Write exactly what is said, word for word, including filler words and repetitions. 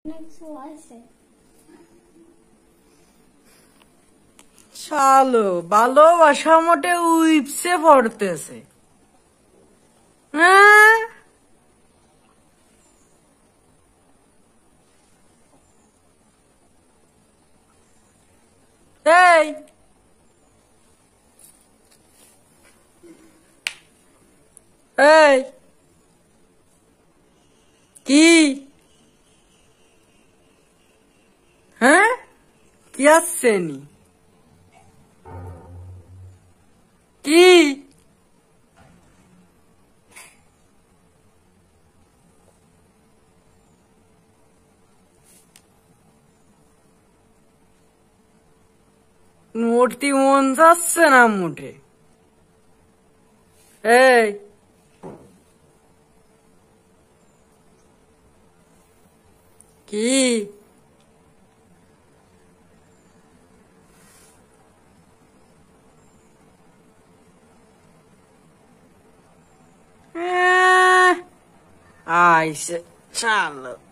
শালো ভালোবাসা মোটে উইপসে পড়তেছে। এই এই কি হ্যাঁ কি আসছেনি কি মূর্তি মন যাচ্ছে না মুঠে। এই কি আইসে চালো।